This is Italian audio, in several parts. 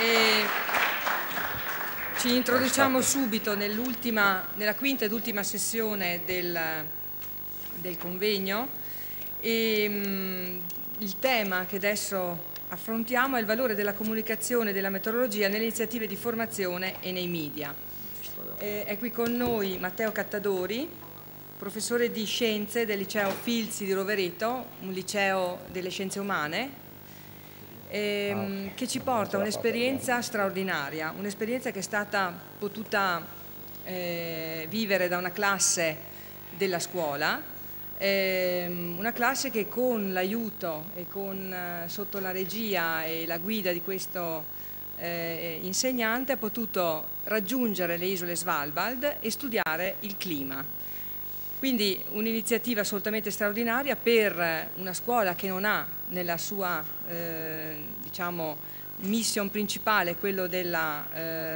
Ci introduciamo subito nella quinta ed ultima sessione del convegno e il tema che adesso affrontiamo è il valore della comunicazione e della metodologia nelle iniziative di formazione e nei media. È qui con noi Matteo Cattadori, professore di scienze del liceo Filzi di Rovereto, un liceo delle scienze umane, che ci porta un'esperienza straordinaria, un'esperienza che è stata potuta vivere da una classe della scuola, una classe che con l'aiuto e sotto la regia e la guida di questo insegnante ha potuto raggiungere le isole Svalbard e studiare il clima. Quindi un'iniziativa assolutamente straordinaria per una scuola che non ha nella sua diciamo, mission principale quello della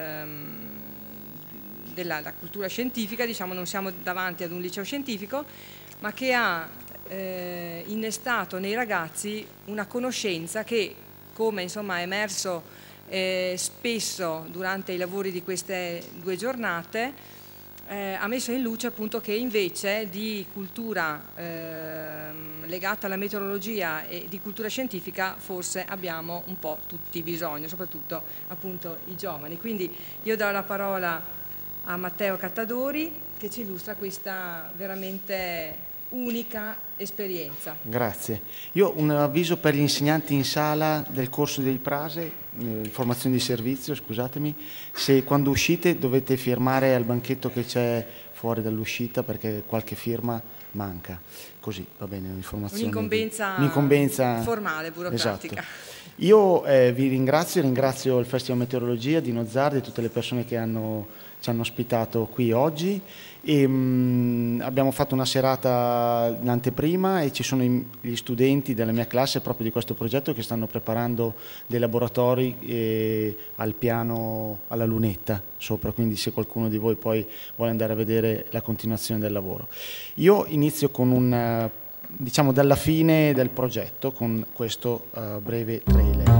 cultura scientifica, diciamo, non siamo davanti ad un liceo scientifico, ma che ha innestato nei ragazzi una conoscenza che, come insomma, è emerso spesso durante i lavori di queste 2 giornate, ha messo in luce appunto che invece di cultura legata alla meteorologia e di cultura scientifica forse abbiamo un po' tutti bisogno, soprattutto appunto i giovani. Quindi io do la parola a Matteo Cattadori che ci illustra questa veramente unica esperienza. Grazie. Io ho un avviso per gli insegnanti in sala del corso di Prase, formazione di servizio, scusatemi, se quando uscite dovete firmare al banchetto che c'è fuori dall'uscita perché qualche firma manca. Così, va bene, un'incombenza formale, burocratica. Esatto. Io vi ringrazio il Festival Meteorologia di Nozzardi e tutte le persone che ci hanno ospitato qui oggi. E, abbiamo fatto una serata in anteprima e ci sono gli studenti della mia classe proprio di questo progetto che stanno preparando dei laboratori al piano, alla lunetta sopra, quindi se qualcuno di voi poi vuole andare a vedere la continuazione del lavoro. Io inizio con diciamo dalla fine del progetto con questo breve trailer.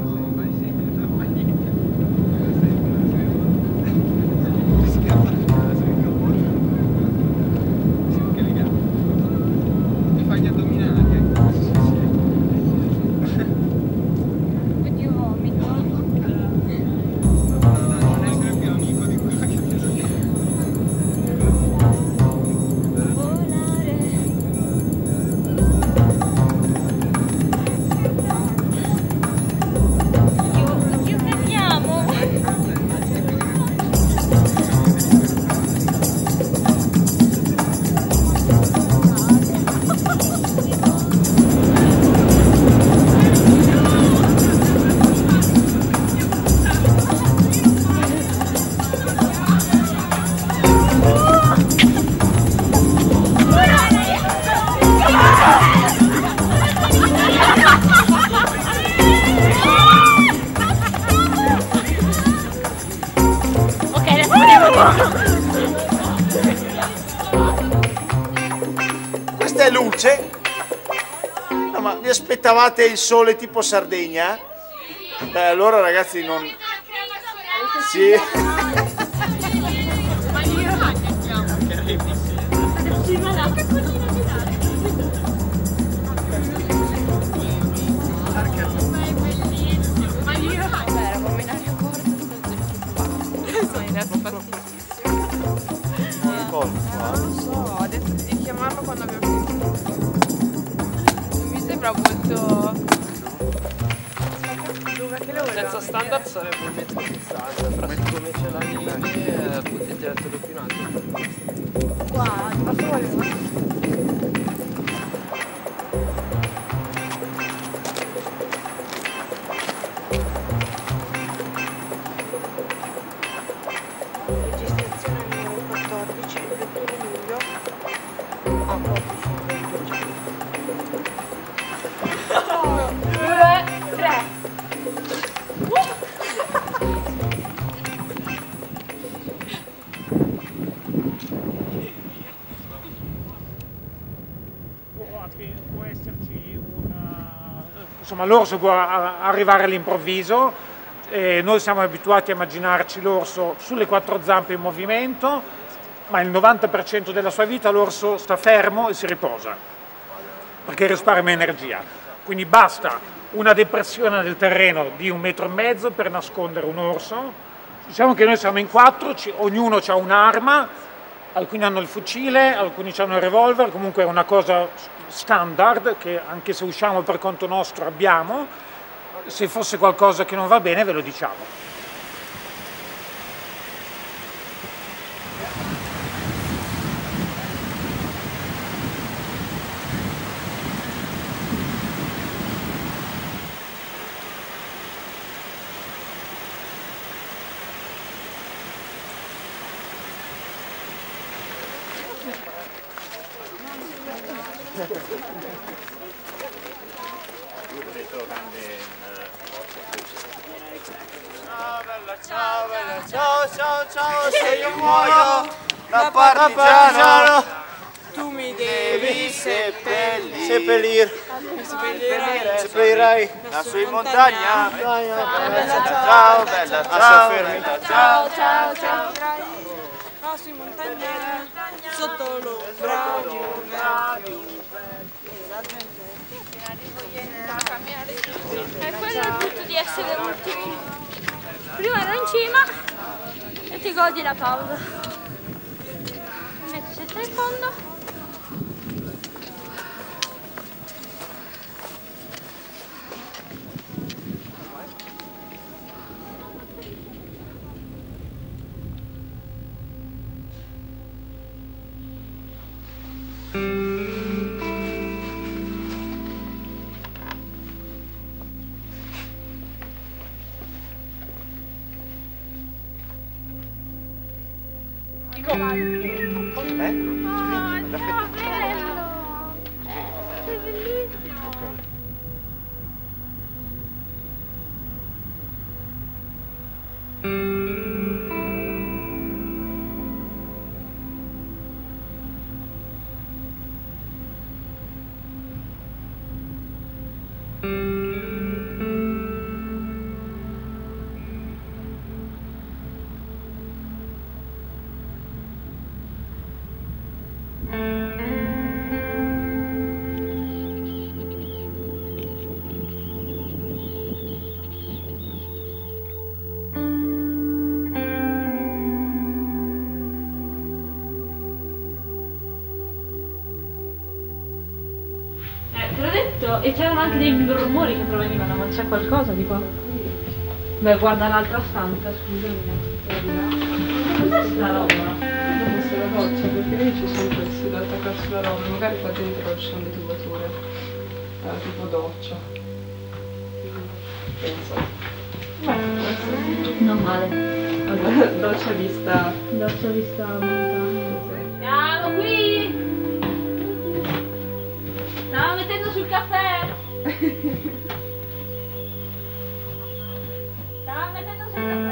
Questa è luce? No, ma vi aspettavate il sole tipo Sardegna? Beh, allora ragazzi non... Sì. Non so, ho detto di chiamarlo quando abbiamo finito. Non mi sembra molto... Dove che lo senza standard sarebbe un metro di standard, però siccome ce l'ha lì potete essere più in alto. qua, ma solo. Registrazione numero 14, il 21 luglio a 14. 2, 3. Può esserci insomma l'orso può arrivare all'improvviso, Noi siamo abituati a immaginarci l'orso sulle quattro zampe in movimento, ma il 90% della sua vita l'orso sta fermo e si riposa, perché risparmia energia. Quindi basta una depressione del terreno di 1,5 metri per nascondere un orso. Diciamo che noi siamo in 4, ognuno ha un'arma, alcuni hanno il fucile, alcuni hanno il revolver, comunque è una cosa standard che anche se usciamo per conto nostro abbiamo. Se fosse qualcosa che non va bene ve lo diciamo. Ciao, se io muoio da partigiano, Tu mi devi seppellire, seppellirai lassù in montagna. Ciao, bella, ciao, Ciao, ciao, ciao. Lassù in montagna, sotto l'ombra di un E quello è il punto di essere ultimi. Prima ero in cima e ti godi la pausa. Invece se stai in fondo. Te l'ho detto, e c'erano anche dei rumori che provenivano, ma c'è qualcosa di qua? Beh, guarda l'altra stanza, scusami. Cos'è sta roba? Dopo se la doccia, perché lì ci sono questi da attaccarsi sulla roba, magari qua dentro ci sono le tubature, tipo doccia. Penso. Non male. Allora, doccia vista. Doccia vista montagna. Siamo qui! Stavo mettendo sul caffè! Stavo mettendo sul caffè!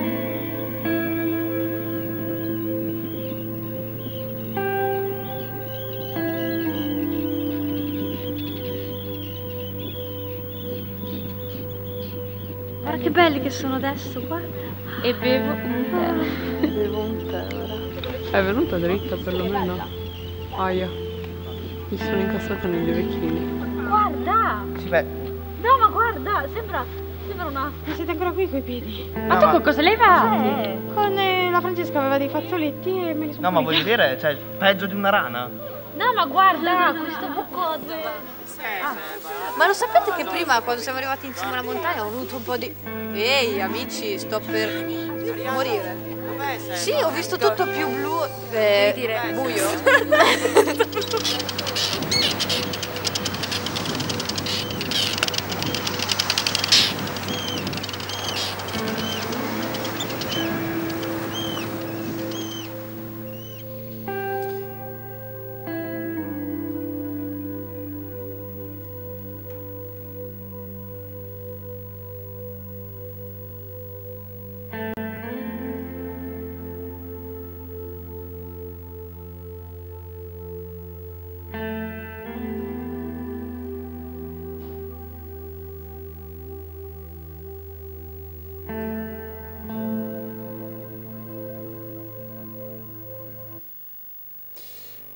Guarda che belli che sono adesso, guarda. E bevo un tè. Bevo un tè ora. È venuta dritta perlomeno? Aia. Mi sono incastrata negli orecchini. Guarda! Sì, beh, No, ma guarda, sembra una... Ma siete ancora qui coi piedi? Ma tu con cosa l'hai fatto? Con la Francesca aveva dei fazzoletti e me li sono No, ma voglio dire, cioè, peggio di una rana. No, ma guarda, questo buco dove... Ma lo sapete che prima, quando siamo arrivati in cima alla montagna, ho avuto un po' di... Ehi, amici, sto per morire. Sì, ho visto tutto più blu, buio.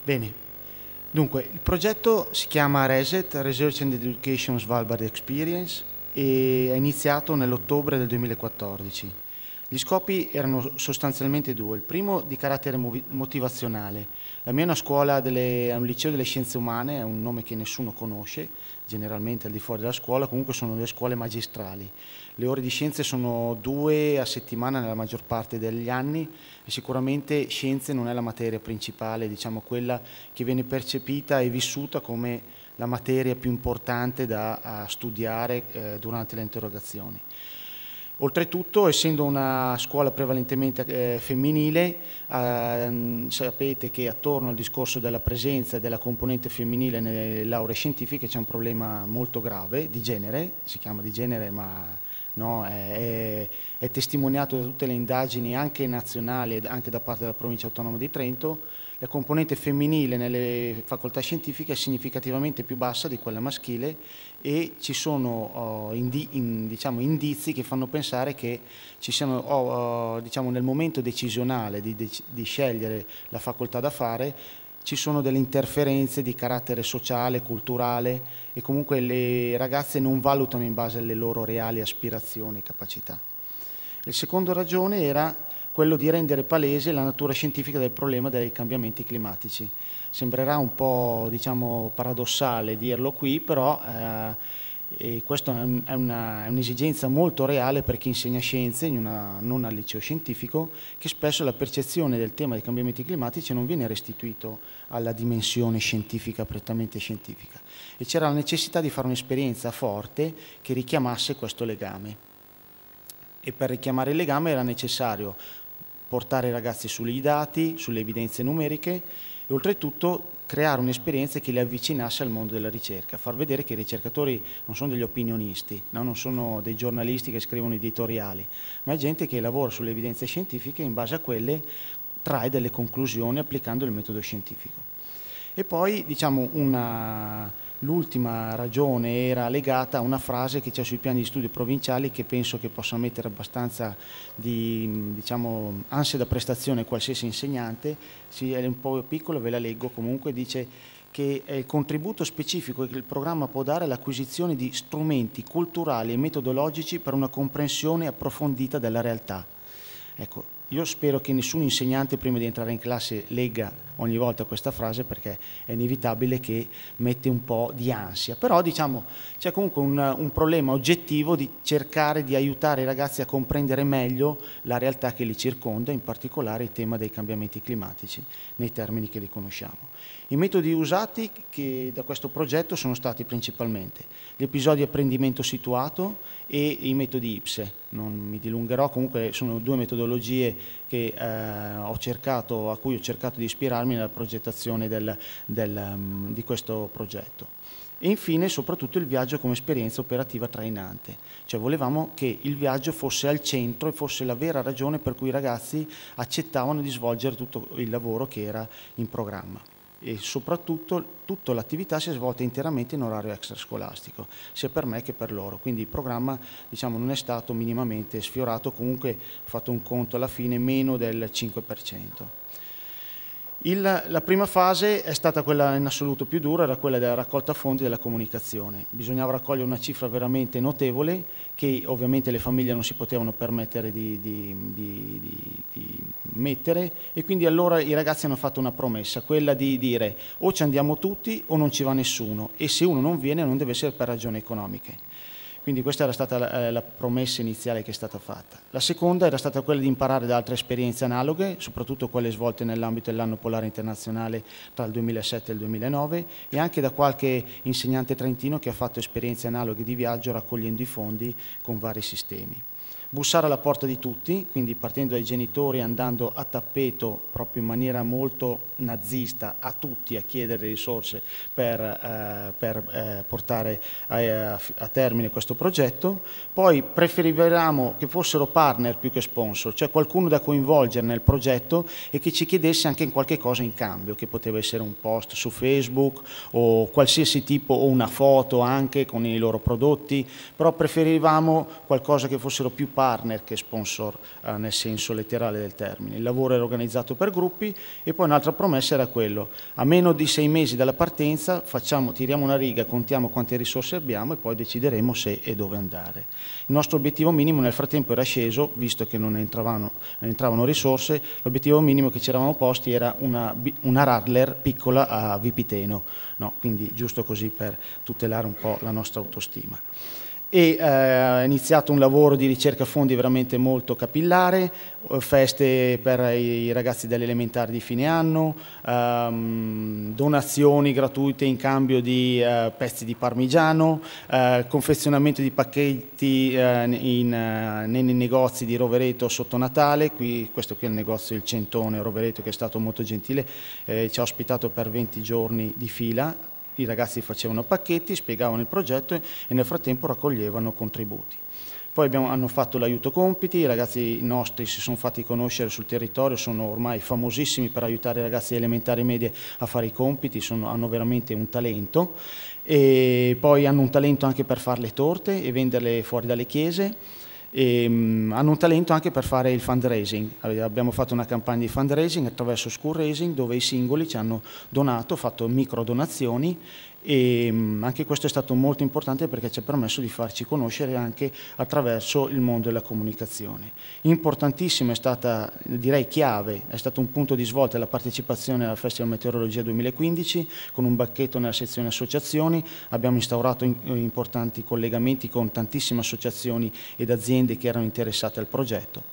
Bene, dunque il progetto si chiama RESET, Research and Education Svalbard Experience, e è iniziato nell'ottobre del 2014. Gli scopi erano sostanzialmente due. Il primo di carattere motivazionale. La mia è una scuola, è un liceo delle scienze umane, è un nome che nessuno conosce, generalmente al di fuori della scuola, comunque sono delle scuole magistrali. Le ore di scienze sono 2 a settimana nella maggior parte degli anni e sicuramente scienze non è la materia principale, diciamo quella che viene percepita e vissuta come la materia più importante da studiare durante le interrogazioni. Oltretutto, essendo una scuola prevalentemente femminile, sapete che attorno al discorso della presenza e della componente femminile nelle lauree scientifiche c'è un problema molto grave di genere, si chiama di genere ma no, è testimoniato da tutte le indagini anche nazionali e anche da parte della provincia autonoma di Trento. La componente femminile nelle facoltà scientifiche è significativamente più bassa di quella maschile e ci sono diciamo, indizi che fanno pensare che ci siano, diciamo, nel momento decisionale di scegliere la facoltà da fare, ci sono delle interferenze di carattere sociale, culturale e comunque le ragazze non valutano in base alle loro reali aspirazioni e capacità. La seconda ragione era quello di rendere palese la natura scientifica del problema dei cambiamenti climatici. Sembrerà un po', diciamo, paradossale dirlo qui, però questa è un'esigenza molto reale per chi insegna scienze, non al liceo scientifico, che spesso la percezione del tema dei cambiamenti climatici non viene restituito alla dimensione scientifica, prettamente scientifica. E c'era la necessità di fare un'esperienza forte che richiamasse questo legame. E per richiamare il legame era necessario portare i ragazzi sui dati, sulle evidenze numeriche e oltretutto creare un'esperienza che li avvicinasse al mondo della ricerca, far vedere che i ricercatori non sono degli opinionisti, no? Non sono dei giornalisti che scrivono editoriali, ma è gente che lavora sulle evidenze scientifiche e in base a quelle trae delle conclusioni applicando il metodo scientifico. E poi, diciamo, l'ultima ragione era legata a una frase che c'è sui piani di studio provinciali che penso che possa mettere abbastanza di, diciamo, ansia da prestazione qualsiasi insegnante. Sì, è un po' piccolo, ve la leggo comunque, dice che il contributo specifico che il programma può dare è l'acquisizione di strumenti culturali e metodologici per una comprensione approfondita della realtà. Ecco, io spero che nessun insegnante prima di entrare in classe legga ogni volta questa frase perché è inevitabile che mette un po' di ansia, però diciamo c'è comunque un problema oggettivo di cercare di aiutare i ragazzi a comprendere meglio la realtà che li circonda, in particolare il tema dei cambiamenti climatici nei termini che li conosciamo. I metodi usati da questo progetto sono stati principalmente gli episodi di apprendimento situato e i metodi IPSE. Non mi dilungherò, comunque sono due metodologie che a cui ho cercato di ispirarmi nella progettazione di questo progetto. E infine soprattutto il viaggio come esperienza operativa trainante, cioè volevamo che il viaggio fosse al centro e fosse la vera ragione per cui i ragazzi accettavano di svolgere tutto il lavoro che era in programma. E soprattutto tutta l'attività si è svolta interamente in orario extrascolastico, sia per me che per loro, quindi il programma, diciamo, non è stato minimamente sfiorato, comunque ho fatto un conto alla fine meno del 5%. La prima fase è stata quella in assoluto più dura, era quella della raccolta fondi e della comunicazione. Bisognava raccogliere una cifra veramente notevole che ovviamente le famiglie non si potevano permettere di mettere e quindi allora i ragazzi hanno fatto una promessa, quella di dire o ci andiamo tutti o non ci va nessuno e se uno non viene non deve essere per ragioni economiche. Quindi questa era stata la promessa iniziale che è stata fatta. La seconda era stata quella di imparare da altre esperienze analoghe, soprattutto quelle svolte nell'ambito dell'anno polare internazionale tra il 2007 e il 2009 e anche da qualche insegnante trentino che ha fatto esperienze analoghe di viaggio raccogliendo i fondi con vari sistemi. Bussare alla porta di tutti, quindi partendo dai genitori, andando a tappeto proprio in maniera molto nazista a tutti a chiedere risorse per portare a termine questo progetto. Poi preferivamo che fossero partner più che sponsor, cioè qualcuno da coinvolgere nel progetto e che ci chiedesse anche qualche cosa in cambio, che poteva essere un post su Facebook o qualsiasi tipo, o una foto anche con i loro prodotti, però preferivamo qualcosa che fossero più partner che sponsor nel senso letterale del termine. Il lavoro era organizzato per gruppi e poi un'altra promessa era quello: a meno di 6 mesi dalla partenza tiriamo una riga, contiamo quante risorse abbiamo e poi decideremo se e dove andare. Il nostro obiettivo minimo nel frattempo era sceso, visto che non entravano risorse. L'obiettivo minimo che ci eravamo posti era una Radler piccola a Vipiteno, no, quindi giusto così per tutelare un po' la nostra autostima. E è iniziato un lavoro di ricerca fondi veramente molto capillare, feste per i ragazzi delle elementari di fine anno, donazioni gratuite in cambio di pezzi di parmigiano, confezionamento di pacchetti nei negozi di Rovereto sotto Natale. Questo qui è il negozio Il Centone Rovereto, che è stato molto gentile, ci ha ospitato per 20 giorni di fila. I ragazzi facevano pacchetti, spiegavano il progetto e nel frattempo raccoglievano contributi. Poi hanno fatto l'aiuto compiti, i ragazzi nostri si sono fatti conoscere sul territorio, sono ormai famosissimi per aiutare i ragazzi elementari e medie a fare i compiti, hanno veramente un talento, e poi hanno un talento anche per fare le torte e venderle fuori dalle chiese. E hanno un talento anche per fare il fundraising. Abbiamo fatto una campagna di fundraising attraverso School Raising, dove i singoli ci hanno donato, fatto micro donazioni, e anche questo è stato molto importante perché ci ha permesso di farci conoscere anche attraverso il mondo della comunicazione. Importantissimo è stata, direi chiave, è stato un punto di svolta la partecipazione al Festival Meteorologia 2015 con un banchetto nella sezione associazioni. Abbiamo instaurato importanti collegamenti con tantissime associazioni ed aziende che erano interessate al progetto.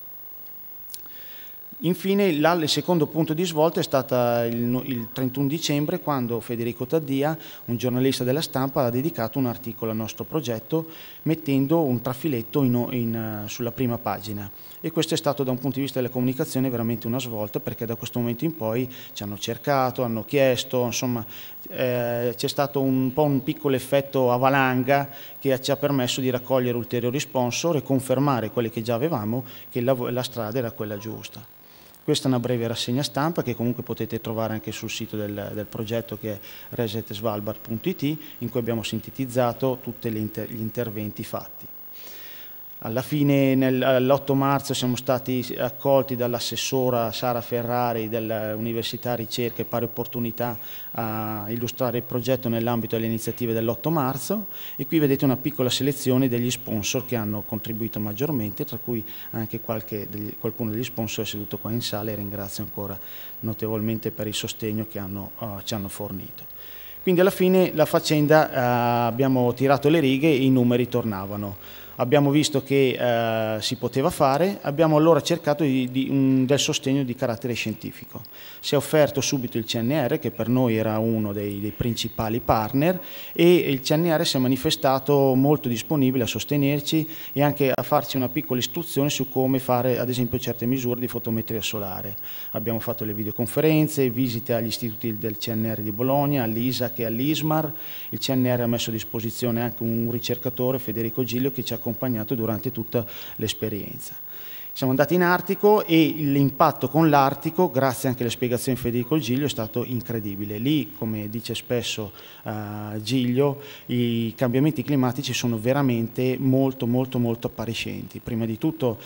Infine, il secondo punto di svolta è stato il 31 dicembre, quando Federico Taddia, un giornalista della Stampa, ha dedicato un articolo al nostro progetto mettendo un trafiletto sulla prima pagina. E questo è stato, da un punto di vista della comunicazione, veramente una svolta, perché da questo momento in poi ci hanno cercato, hanno chiesto, insomma c'è stato un po' un piccolo effetto a valanga che ci ha permesso di raccogliere ulteriori sponsor e confermare quelli che già avevamo, che la strada era quella giusta. Questa è una breve rassegna stampa che comunque potete trovare anche sul sito del progetto, che è resetsvalbard.it, in cui abbiamo sintetizzato tutti gli interventi fatti. Alla fine, l'8 marzo, siamo stati accolti dall'assessora Sara Ferrari dell'Università Ricerca e Pari Opportunità a illustrare il progetto nell'ambito delle iniziative dell'8 marzo, e qui vedete una piccola selezione degli sponsor che hanno contribuito maggiormente, tra cui anche qualcuno degli sponsor è seduto qua in sala, e ringrazio ancora notevolmente per il sostegno che ci hanno fornito. Quindi alla fine la faccenda, abbiamo tirato le righe e i numeri tornavano. Abbiamo visto che si poteva fare, abbiamo allora cercato del sostegno di carattere scientifico. Si è offerto subito il CNR, che per noi era uno dei principali partner, e il CNR si è manifestato molto disponibile a sostenerci e anche a farci una piccola istruzione su come fare ad esempio certe misure di fotometria solare. Abbiamo fatto le videoconferenze, visite agli istituti del CNR di Bologna, all'ISAC e all'ISMAR. Il CNR ha messo a disposizione anche un ricercatore, Federico Giglio, che ci ha accompagnato durante tutta l'esperienza. Siamo andati in Artico e l'impatto con l'Artico, grazie anche alle spiegazioni di Federico Giglio, è stato incredibile. Lì, come dice spesso Giglio, i cambiamenti climatici sono veramente molto appariscenti. Prima di tutto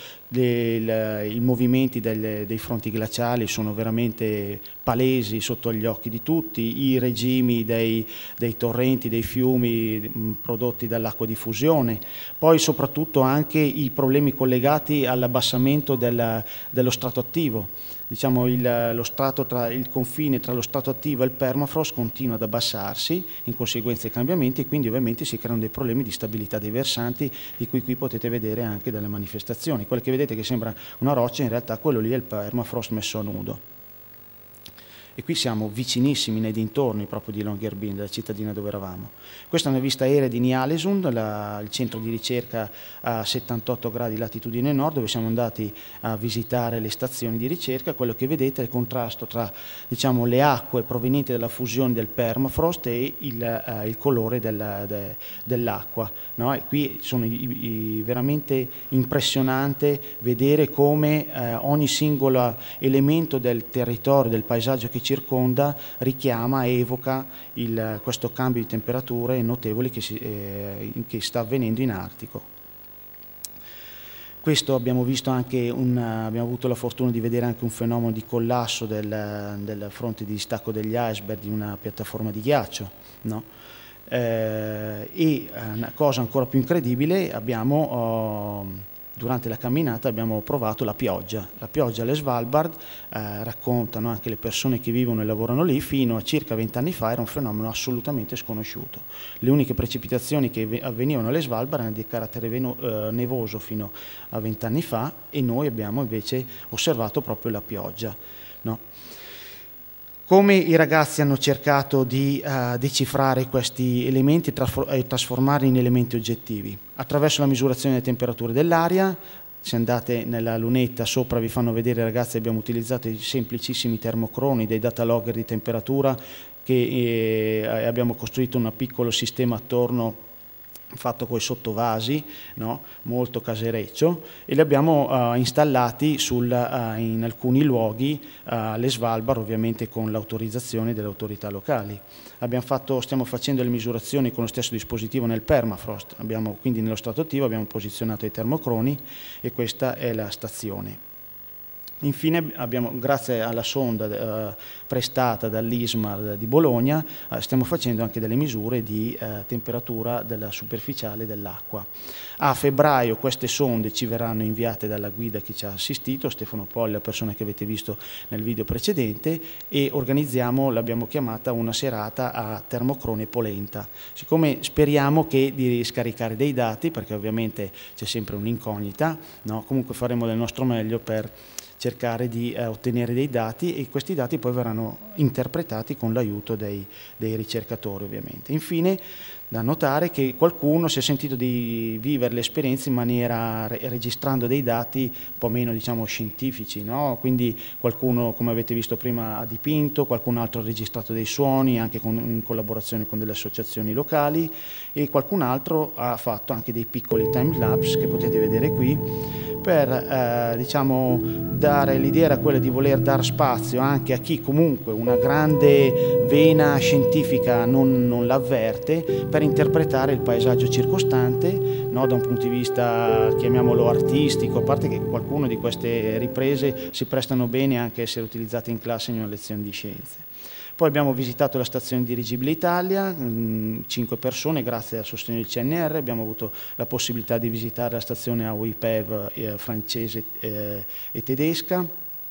i movimenti dei fronti glaciali sono veramente palesi sotto gli occhi di tutti, i regimi dei torrenti, dei fiumi prodotti dall'acqua di fusione, poi soprattutto anche i problemi collegati all'abbassamento dello strato attivo. Diciamo il confine tra lo strato attivo e il permafrost continua ad abbassarsi in conseguenza dei cambiamenti, e quindi ovviamente si creano dei problemi di stabilità dei versanti, di cui qui potete vedere anche delle manifestazioni. Quello che vedete che sembra una roccia, in realtà quello lì è il permafrost messo a nudo. E qui siamo vicinissimi nei dintorni proprio di Longyearbyen, della cittadina dove eravamo. Questa è una vista aerea di Ny-Ålesund, il centro di ricerca a 78 gradi latitudine nord, dove siamo andati a visitare le stazioni di ricerca. Quello che vedete è il contrasto tra, diciamo, le acque provenienti dalla fusione del permafrost e il colore dell'acqua, no? E qui sono veramente impressionante vedere come ogni singolo elemento del territorio, del paesaggio che circonda, richiama e evoca questo cambio di temperature notevoli che sta avvenendo in Artico. Questo abbiamo visto anche abbiamo avuto la fortuna di vedere anche un fenomeno di collasso del fronte di distacco degli iceberg di una piattaforma di ghiaccio, no? E una cosa ancora più incredibile, durante la camminata abbiamo provato la pioggia. La pioggia alle Svalbard, raccontano anche le persone che vivono e lavorano lì, fino a circa 20 anni fa era un fenomeno assolutamente sconosciuto. Le uniche precipitazioni che avvenivano alle Svalbard erano di carattere nevoso fino a 20 anni fa, e noi abbiamo invece osservato proprio la pioggia, no? Come i ragazzi hanno cercato di decifrare questi elementi e trasformarli in elementi oggettivi? Attraverso la misurazione delle temperature dell'aria. Se andate nella lunetta sopra vi fanno vedere, ragazzi, abbiamo utilizzato i semplicissimi termocroni, dei data logger di temperatura, che abbiamo costruito un piccolo sistema attorno fatto con i sottovasi, no? Molto casereccio, e li abbiamo installati in alcuni luoghi alle Svalbard, ovviamente con l'autorizzazione delle autorità locali. Stiamo facendo le misurazioni con lo stesso dispositivo nel permafrost, quindi nello stato attivo abbiamo posizionato i termocroni, e questa è la stazione. Infine grazie alla sonda prestata dall'ISMAR di Bologna, stiamo facendo anche delle misure di temperatura della superficiale dell'acqua. A febbraio queste sonde ci verranno inviate dalla guida che ci ha assistito, Stefano Polli, la persona che avete visto nel video precedente, e l'abbiamo chiamata una serata a termocrone polenta. Siccome speriamo di scaricare dei dati, perché ovviamente c'è sempre un'incognita, no? Comunque faremo del nostro meglio per cercare di ottenere dei dati, e questi dati poi verranno interpretati con l'aiuto dei ricercatori, ovviamente. Infine, da notare che qualcuno si è sentito di vivere l'esperienza in maniera registrando dei dati un po' meno, diciamo, scientifici, no? Quindi qualcuno, come avete visto prima, ha dipinto, qualcun altro ha registrato dei suoni anche in collaborazione con delle associazioni locali, e qualcun altro ha fatto anche dei piccoli time lapse che potete vedere qui, per diciamo, dare l'idea era quella di voler dar spazio anche a chi comunque una grande vena scientifica non l'avverte, per interpretare il paesaggio circostante, no, da un punto di vista, chiamiamolo, artistico, a parte che qualcuno di queste riprese si prestano bene anche a essere utilizzate in classe in una lezione di scienze. Poi abbiamo visitato la stazione Dirigibile Italia, 5 persone, grazie al sostegno del CNR. Abbiamo avuto la possibilità di visitare la stazione AOIPEV francese e tedesca,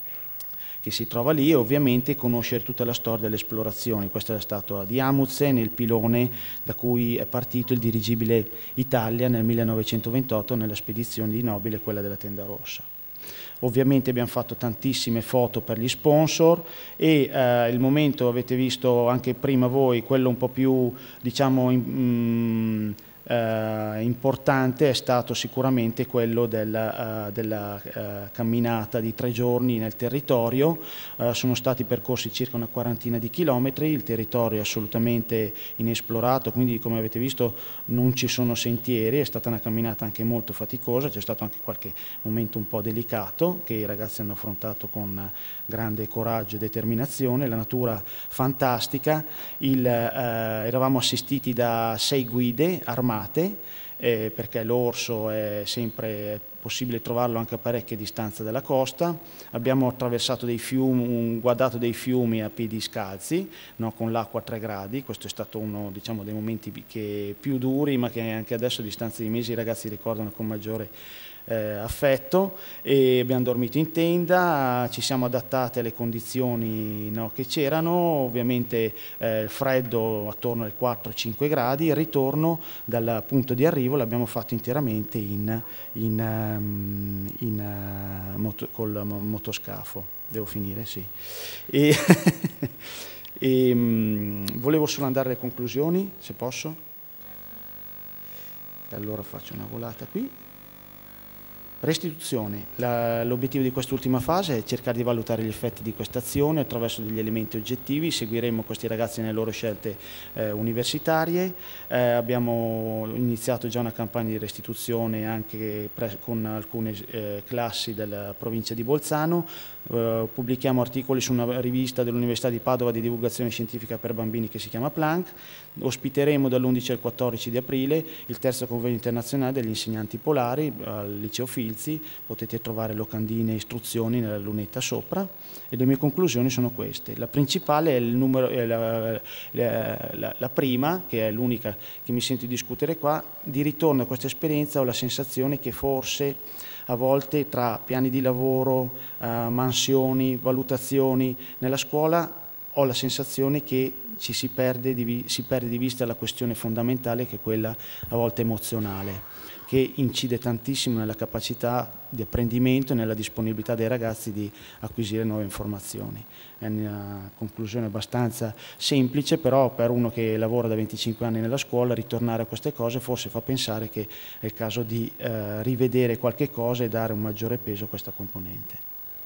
che si trova lì, e ovviamente conoscere tutta la storia delle esplorazioni. Questa è la statua di Amundsen, il pilone da cui è partito il Dirigibile Italia nel 1928 nella spedizione di Nobile, quella della Tenda Rossa. Ovviamente abbiamo fatto tantissime foto per gli sponsor, e il momento, avete visto anche prima voi, quello un po' più, diciamo, importante è stato sicuramente quello della camminata di 3 giorni nel territorio. Sono stati percorsi circa una quarantina di chilometri, il territorio è assolutamente inesplorato, quindi come avete visto non ci sono sentieri, è stata una camminata anche molto faticosa, c'è stato anche qualche momento un po' delicato che i ragazzi hanno affrontato con grande coraggio e determinazione, la natura fantastica, eravamo assistiti da 6 guide armate, perché l'orso è sempre possibile trovarlo anche a parecchia distanza dalla costa. Abbiamo attraversato dei fiumi, guardato dei fiumi a piedi scalzi, no, con l'acqua a 3 gradi, questo è stato uno, diciamo, dei momenti più duri, ma che anche adesso a distanza di mesi i ragazzi ricordano con maggiore affetto, e abbiamo dormito in tenda, ci siamo adattati alle condizioni, no, che c'erano, ovviamente freddo attorno ai 4-5 gradi, il ritorno dal punto di arrivo l'abbiamo fatto interamente col motoscafo. Devo finire? Sì. Volevo solo andare alle conclusioni, se posso. Allora faccio una volata qui. Restituzione. L'obiettivo di quest'ultima fase è cercare di valutare gli effetti di questa azione attraverso degli elementi oggettivi. Seguiremo questi ragazzi nelle loro scelte universitarie. Abbiamo iniziato già una campagna di restituzione anche con alcune classi della provincia di Bolzano. Pubblichiamo articoli su una rivista dell'Università di Padova di divulgazione scientifica per bambini che si chiama Planck. Ospiteremo dall'11 al 14 di aprile il terzo convegno internazionale degli insegnanti polari al Liceo Fisico, Filzi, potete trovare locandine e istruzioni nella lunetta sopra, e le mie conclusioni sono queste. La principale è la prima, che è l'unica che mi sento di discutere qua. Di ritorno a questa esperienza ho la sensazione che forse a volte tra piani di lavoro, mansioni, valutazioni nella scuola, ho la sensazione che si perde di vista la questione fondamentale, che è quella a volte emozionale, che incide tantissimo nella capacità di apprendimento e nella disponibilità dei ragazzi di acquisire nuove informazioni. È una conclusione abbastanza semplice, però per uno che lavora da 25 anni nella scuola, ritornare a queste cose forse fa pensare che è il caso di rivedere qualche cosa e dare un maggiore peso a questa componente.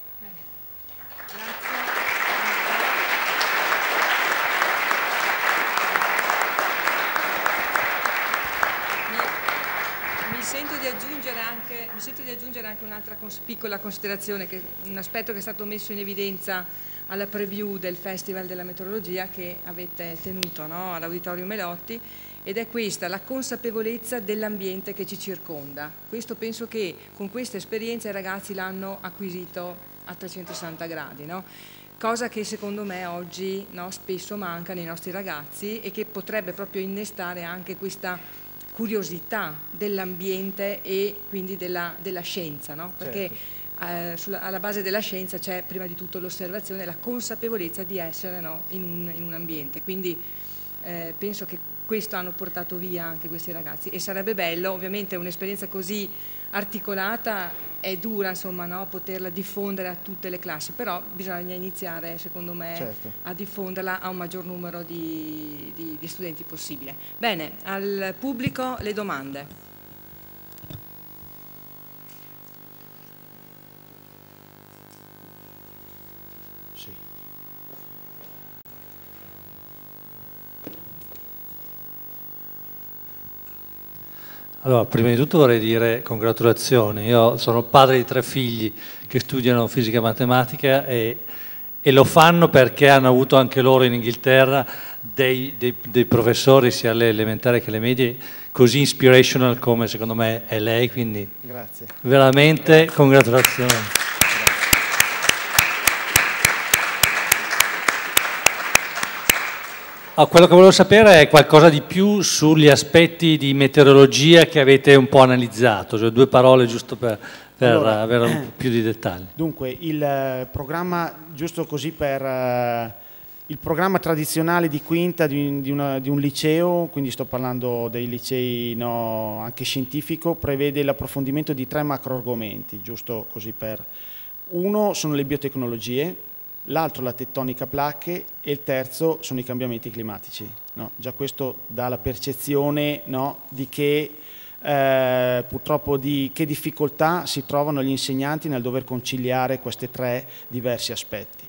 Mi sento di aggiungere anche un'altra piccola considerazione, un aspetto che è stato messo in evidenza alla preview del Festival della Meteorologia che avete tenuto, no? All'Auditorium Melotti, ed è questa, la consapevolezza dell'ambiente che ci circonda. Questo penso che con questa esperienza i ragazzi l'hanno acquisito a 360 gradi, no? Cosa che secondo me oggi, no, spesso manca nei nostri ragazzi, e che potrebbe proprio innestare anche questa curiosità dell'ambiente e quindi della scienza, no? Perché alla base della scienza c'è prima di tutto l'osservazione e la consapevolezza di essere, no, in un ambiente. Quindi penso che questo hanno portato via anche questi ragazzi, e sarebbe bello, ovviamente un'esperienza così articolata è dura, insomma, no, poterla diffondere a tutte le classi, però bisogna iniziare, secondo me, a diffonderla a un maggior numero di studenti possibile. Bene, al pubblico le domande. Allora, prima di tutto vorrei dire congratulazioni. Io sono padre di 3 figli che studiano fisica e matematica e lo fanno perché hanno avuto anche loro in Inghilterra dei professori, sia alle elementari che alle medie, così inspirational come secondo me è lei, quindi grazie. Veramente congratulazioni. Quello che volevo sapere è qualcosa di più sugli aspetti di meteorologia che avete un po' analizzato, cioè 2 parole giusto per allora, avere un po' più di dettagli. Dunque, il programma, giusto così il programma tradizionale di quinta di un liceo, quindi sto parlando dei licei, no, anche scientifico, prevede l'approfondimento di 3 macro argomenti, giusto così per... Uno sono le biotecnologie, l'altro la tettonica a placche e il terzo sono i cambiamenti climatici. No? Già questo dà la percezione, no, di che purtroppo di che difficoltà si trovano gli insegnanti nel dover conciliare questi 3 diversi aspetti.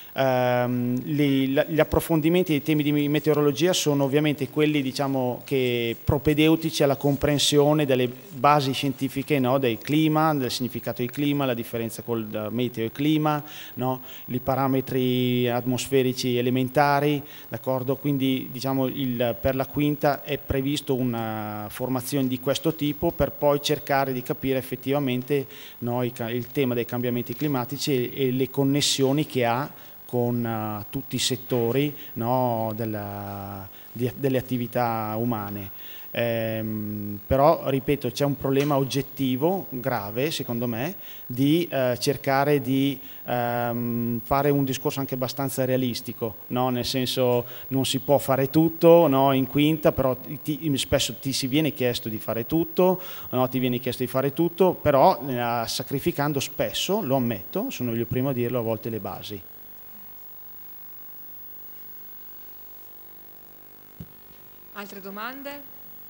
Gli approfondimenti dei temi di meteorologia sono ovviamente quelli, diciamo, che propedeutici alla comprensione delle basi scientifiche, no, del clima, del significato del clima, la differenza col meteo e clima, no, i parametri atmosferici elementari, d'accordo? Quindi, diciamo, per la quinta è previsto una formazione di questo tipo per poi cercare di capire effettivamente, no, il tema dei cambiamenti climatici e le connessioni che ha con tutti i settori, no, delle attività umane. Però, ripeto, c'è un problema oggettivo, grave, secondo me, di cercare di fare un discorso anche abbastanza realistico, no? Nel senso, non si può fare tutto, no, in quinta, però spesso ti si viene chiesto di fare tutto, no? Ti viene chiesto di fare tutto, però sacrificando spesso, lo ammetto, sono io il primo a dirlo, a volte le basi. Altre domande?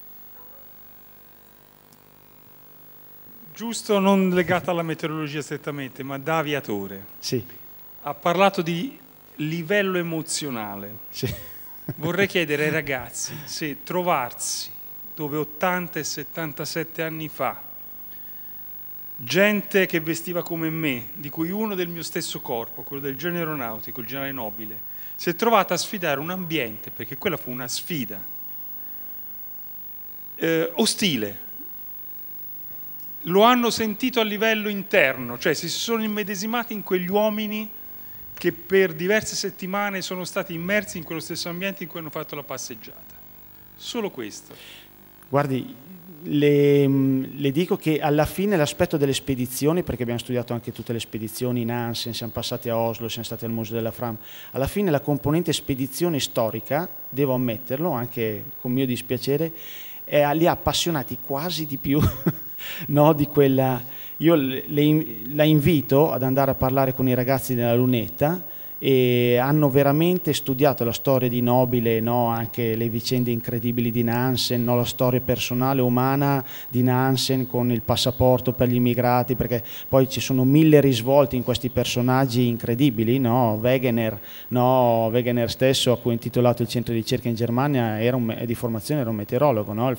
Giusto, non legata alla meteorologia strettamente, ma da aviatore. Sì. Ha parlato di livello emozionale. Sì. Vorrei chiedere ai ragazzi se trovarsi dove 80 e 77 anni fa, gente che vestiva come me, di cui uno del mio stesso corpo, quello del genere aeronautico, il generale Nobile, si è trovata a sfidare un ambiente, perché quella fu una sfida, ostile, lo hanno sentito a livello interno, cioè si sono immedesimati in quegli uomini che per diverse settimane sono stati immersi in quello stesso ambiente in cui hanno fatto la passeggiata. Solo questo. Guardi, le dico che alla fine l'aspetto delle spedizioni, perché abbiamo studiato anche tutte le spedizioni in Nansen, siamo passati a Oslo, siamo stati al Museo della Fram, alla fine la componente spedizione storica, devo ammetterlo, anche con mio dispiacere, li ha appassionati quasi di più no, di quella. Io la invito ad andare a parlare con i ragazzi della Lunetta, e hanno veramente studiato la storia di Nobile, no? Anche le vicende incredibili di Nansen, no? La storia personale umana di Nansen con il passaporto per gli immigrati, perché poi ci sono 1000 risvolti in questi personaggi incredibili, no? Wegener stesso, a cui ho intitolato il centro di ricerca in Germania, di formazione era un meteorologo, no?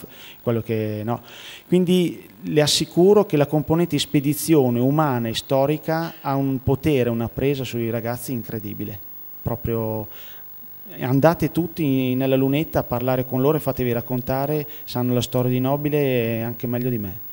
Quindi le assicuro che la componente spedizione umana e storica ha un potere, una presa sui ragazzi incredibile. Proprio andate tutti nella Lunetta a parlare con loro e fatevi raccontare, sanno la storia di Nobile anche meglio di me.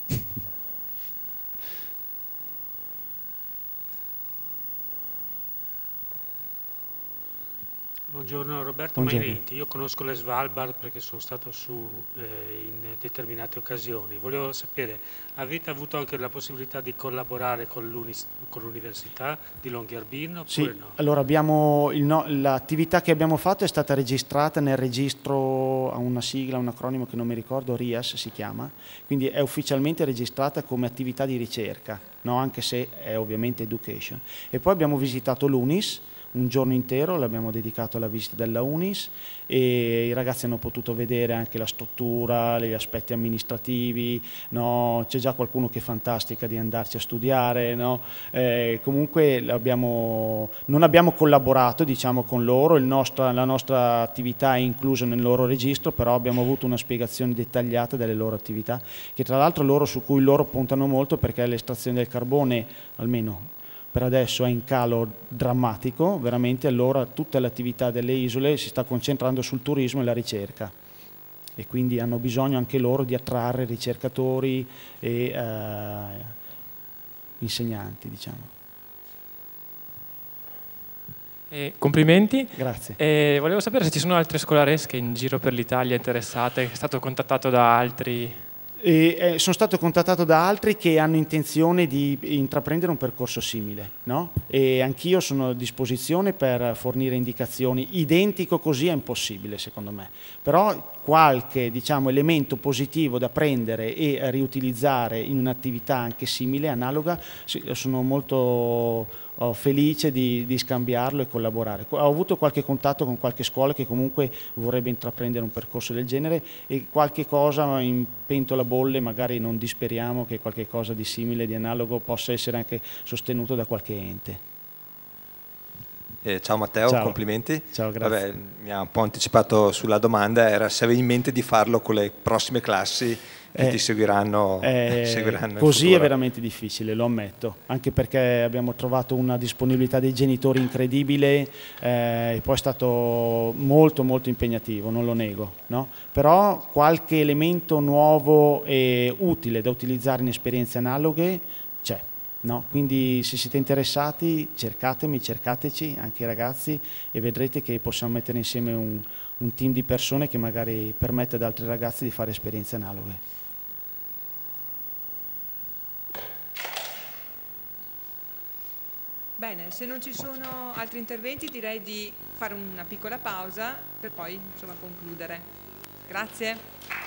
Buongiorno, Roberto Buongiorno. Mairenti. Io conosco le Svalbard perché sono stato su in determinate occasioni. Volevo sapere, avete avuto anche la possibilità di collaborare con l'Università di Longyearbyen oppure Sì, no? allora l'attività che abbiamo fatto è stata registrata nel registro, ha una sigla, un acronimo che non mi ricordo, RIAS si chiama, quindi è ufficialmente registrata come attività di ricerca, no? Anche se è ovviamente education. E poi abbiamo visitato l'UNIS, un giorno intero l'abbiamo dedicato alla visita della UNIS e i ragazzi hanno potuto vedere anche la struttura, gli aspetti amministrativi, no? C'è già qualcuno che è fantastica di andarci a studiare, no? Comunque non abbiamo collaborato, diciamo, con loro, la nostra attività è inclusa nel loro registro, però abbiamo avuto una spiegazione dettagliata delle loro attività, che tra l'altro su cui loro puntano molto, perché l'estrazione del carbone, almeno per adesso, è in calo drammatico, veramente. Allora tutta l'attività delle isole si sta concentrando sul turismo e la ricerca, e quindi hanno bisogno anche loro di attrarre ricercatori e insegnanti, diciamo. Complimenti. Grazie. Volevo sapere se ci sono altre scolaresche in giro per l'Italia interessate. È stato contattato da altri? Sono stato contattato da altri che hanno intenzione di intraprendere un percorso simile, no? E anch'io sono a disposizione per fornire indicazioni. Identico così è impossibile, secondo me, però qualche, diciamo, elemento positivo da prendere e riutilizzare in un'attività anche simile, analoga, sono molto felice di scambiarlo e collaborare. Ho avuto qualche contatto con qualche scuola che comunque vorrebbe intraprendere un percorso del genere, e qualche cosa in pentola bolle, magari non disperiamo che qualche cosa di simile, di analogo, possa essere anche sostenuto da qualche ente. Ciao Matteo, Ciao. Complimenti. Ciao, grazie. Vabbè, mi ha un po' anticipato sulla domanda, era se avevi in mente di farlo con le prossime classi che ti seguiranno in così futuro. è veramente difficile, lo ammetto, anche perché abbiamo trovato una disponibilità dei genitori incredibile, e poi è stato molto molto impegnativo, non lo nego, no? Però qualche elemento nuovo e utile da utilizzare in esperienze analoghe c'è, no? Quindi se siete interessati cercateci, anche i ragazzi, e vedrete che possiamo mettere insieme un team di persone che magari permette ad altri ragazzi di fare esperienze analoghe. Bene, se non ci sono altri interventi direi di fare una piccola pausa per poi, insomma, concludere. Grazie.